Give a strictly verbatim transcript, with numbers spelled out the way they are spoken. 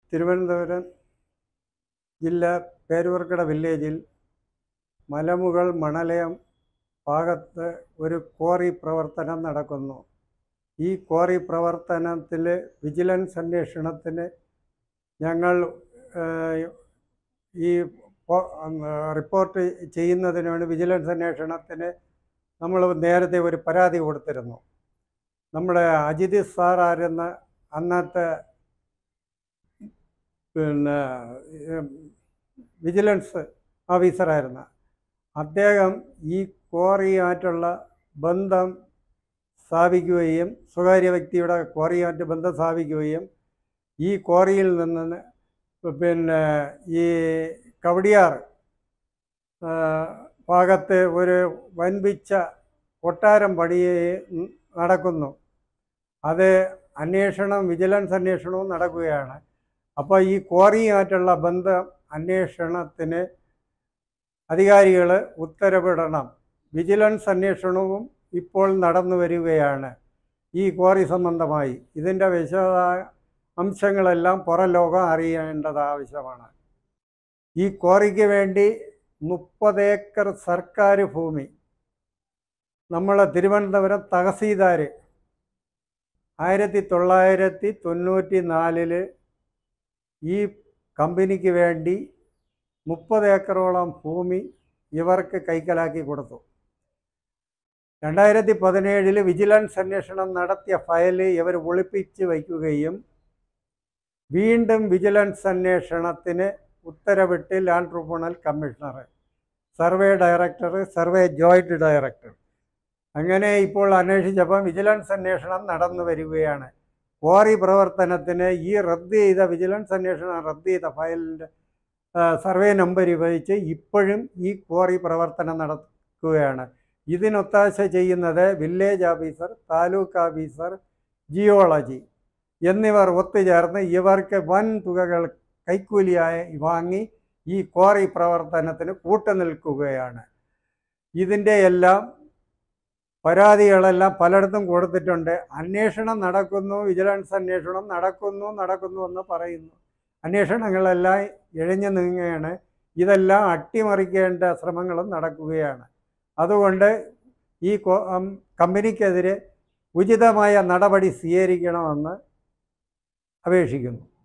തിരുവനന്തപുരം ജില്ല പേരൂർക്കട വില്ലേജിൽ മലമുകൾ മണലയം ഭാഗത്ത് ഒരു ക്വാറി പ്രവർത്തനം നടക്കുന്നു. ഈ ക്വാറി പ്രവർത്തനത്തിൽ വിജിലൻസ് അന്വേഷണത്തിന് ഞങ്ങൾ ഈ റിപ്പോർട്ട് ചെയ്യുന്നതിനാണ് വിജിലൻസ് അന്വേഷണത്തിന് നമ്മൾ നേരത്തെ ഒരു പരാതി കൊടുത്തിരുന്നു. നമ്മുടെ അജിത് സാറായിരുന്ന അന്നത്തെ പിന്നെ വിജിലൻസ് ഓഫീസറായിരുന്ന അദ്ദേഹം ഈ ക്വാറിയുമായിട്ടുള്ള ബന്ധം സ്ഥാപിക്കുകയും സ്വകാര്യ വ്യക്തിയുടെ ക്വാറിയുമായിട്ട് ബന്ധം സ്ഥാപിക്കുകയും ഈ ക്വാറിയിൽ നിന്ന് പിന്നെ ഈ കവടിയാർ ഭാഗത്ത് ഒരു വൻപിച്ച കൊട്ടാരം പണിയെ നടക്കുന്നു. അത് അന്വേഷണം വിജിലൻസ് അന്വേഷണവും നടക്കുകയാണ്. അപ്പോൾ ഈ ക്വാറിയുമായിട്ടുള്ള ബന്ധം അന്വേഷണത്തിന് അധികാരികൾ ഉത്തരവിടണം. വിജിലൻസ് അന്വേഷണവും ഇപ്പോൾ നടന്നു വരികയാണ് ഈ ക്വാറി സംബന്ധമായി. ഇതിൻ്റെ വിശദ അംശങ്ങളെല്ലാം പുറം ലോകം അറിയേണ്ടത് ആവശ്യമാണ്. ഈ ക്വാറിക്ക് വേണ്ടി മുപ്പത് ഏക്കർ സർക്കാർ ഭൂമി നമ്മളെ തിരുവനന്തപുരം തഹസീൽദാർ ആയിരത്തി തൊള്ളായിരത്തി തൊണ്ണൂറ്റി നാലില് ഈ കമ്പനിക്ക് വേണ്ടി മുപ്പത് ഏക്കറോളം ഭൂമി ഇവർക്ക് കൈക്കലാക്കി കൊടുത്തു. രണ്ടായിരത്തി പതിനേഴിൽ വിജിലൻസ് അന്വേഷണം നടത്തിയ ഫയൽ ഇവർ ഒളിപ്പിച്ച് വയ്ക്കുകയും വീണ്ടും വിജിലൻസ് അന്വേഷണത്തിന് ഉത്തരവിട്ട് land tribunal commissioner, survey director, survey joint director, അങ്ങനെ ഇപ്പോൾ അന്വേഷിച്ചപ്പം വിജിലൻസ് അന്വേഷണം നടന്നു വരികയാണ്. ക്വാറി പ്രവർത്തനത്തിന് ഈ റദ്ദ് ചെയ്ത വിജിലൻസ് അന്വേഷണം റദ്ദ് ചെയ്ത ഫയലിൻ്റെ സർവേ നമ്പർ ഉപയോഗിച്ച് ഇപ്പോഴും ഈ ക്വാറി പ്രവർത്തനം നടക്കുകയാണ്. ഇതിനൊത്താശ ചെയ്യുന്നത് village officer, taluk officer, geology എന്നിവർ ഒത്തുചേർന്ന് ഇവർക്ക് വൻ തുകകൾ കൈക്കൂലിയായി വാങ്ങി ഈ ക്വാറി പ്രവർത്തനത്തിന് കൂട്ടുനിൽക്കുകയാണ്. ഇതിൻ്റെ എല്ലാം പരാതികളെല്ലാം പലയിടത്തും കൊടുത്തിട്ടുണ്ട്. അന്വേഷണം നടക്കുന്നു, വിജിലൻസ് അന്വേഷണം നടക്കുന്നു നടക്കുന്നു എന്ന് പറയുന്നു. അന്വേഷണങ്ങളെല്ലാം ഇഴഞ്ഞു നീങ്ങുകയാണ്. ഇതെല്ലാം അട്ടിമറിക്കേണ്ട ശ്രമങ്ങളും നടക്കുകയാണ്. അതുകൊണ്ട് ഈ കമ്പനിക്കെതിരെ ഉചിതമായ നടപടി സ്വീകരിക്കണമെന്ന് അപേക്ഷിക്കുന്നു.